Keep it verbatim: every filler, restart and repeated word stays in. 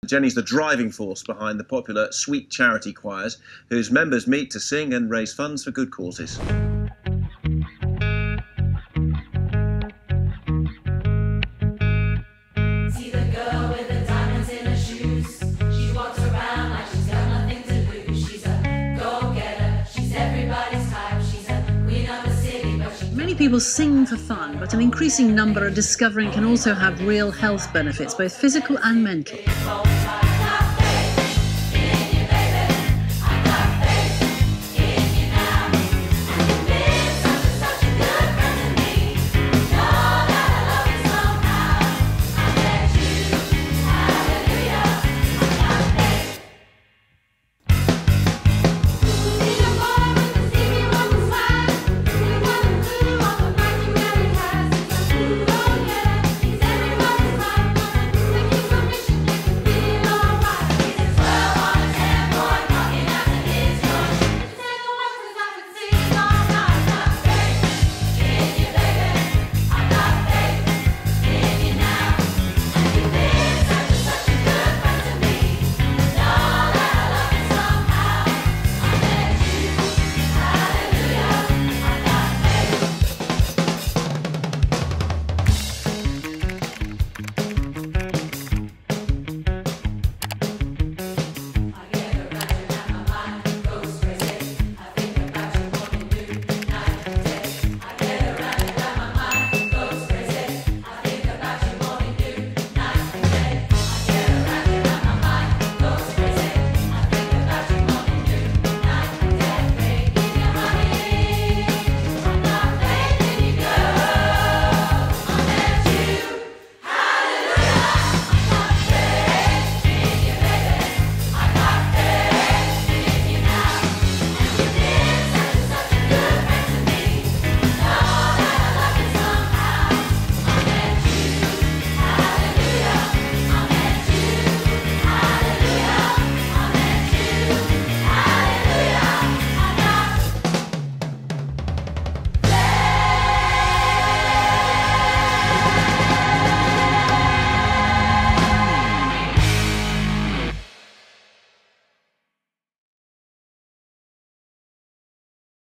Jenny's the driving force behind the popular Sweet charity choirs, whose members meet to sing and raise funds for good causes. Many people sing for fun, but an increasing number are discovering can also have real health benefits, both physical and mental.